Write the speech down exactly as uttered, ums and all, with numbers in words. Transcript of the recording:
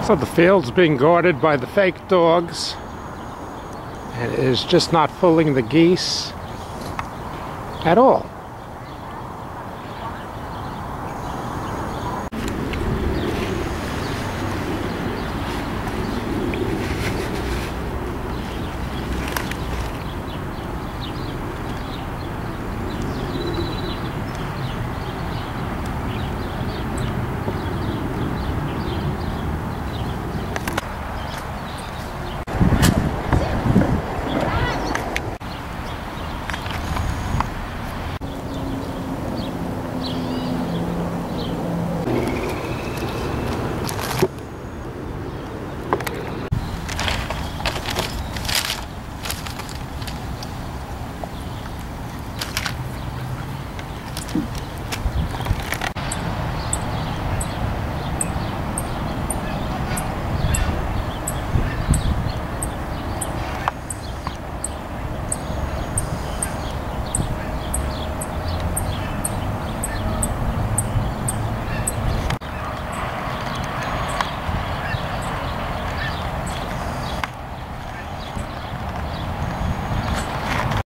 So the field's being guarded by the fake dogs. It is just not fooling the geese at all.